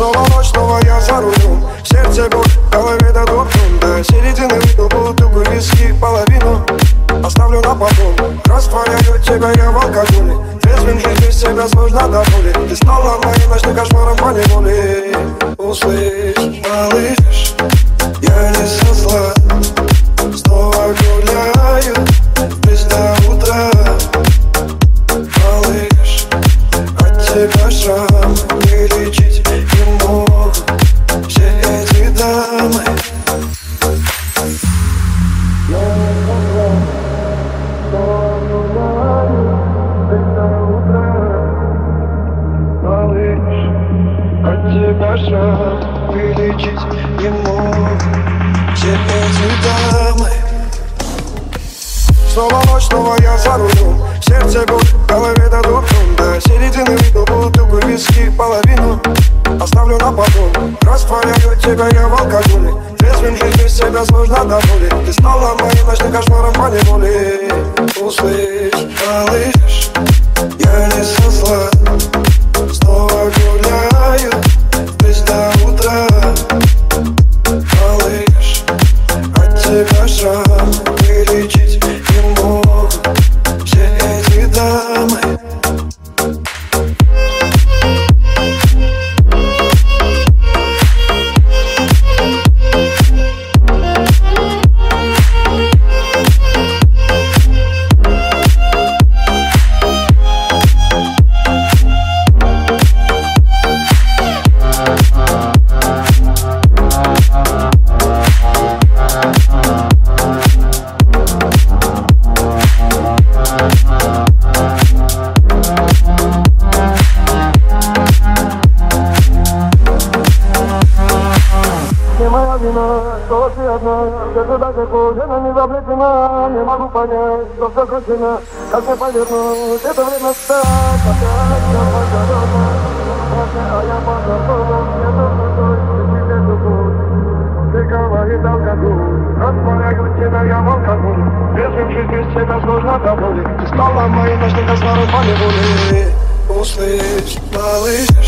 Снова ночь, снова я за рулем. В сердце боль, в голове дадут дым. До середины выпил бутылку виски, половину оставлю на потом. Растворяю тебя я в алкоголе. Трезвым жить без тебя сложно до боли. Ты стала моим ночным кошмаром по неволе. Услышь, малыш, я не со зла. Снова гуляю без до утра. Малыш, от тебя шрам не лечить не могут все эти дамы. Тебя шрам вылечить не могут все эти дамы. Снова ночь, снова я за рулем. В сердце боль, в голове дадут дым. До середины выпил бутылку виски, половину оставлю на потом. Растворяю тебя я в алкоголе. Трезвым жить без тебя сложно до боли. Ты стала моим ночным кошмаром по неволе. Услышь, малыш, я не со зла. Снова гуляю без до утра. Малыш, от тебя шрам вылечить не могут все эти дамы. Что ты одна, где-то даже кожа не заплетена. Не могу понять, что все кручено. Как мне повернуть, это время стать. Опять я пожалена. А я по-другому, где-то крутой, ты тебе духу. Ты говорит алкоголь, растворяю тебя я в алкоголь. Трезвым жить без тебя сложно до боли. Ты стала моим ночным кошмаром по неволе. Услышь, малыш,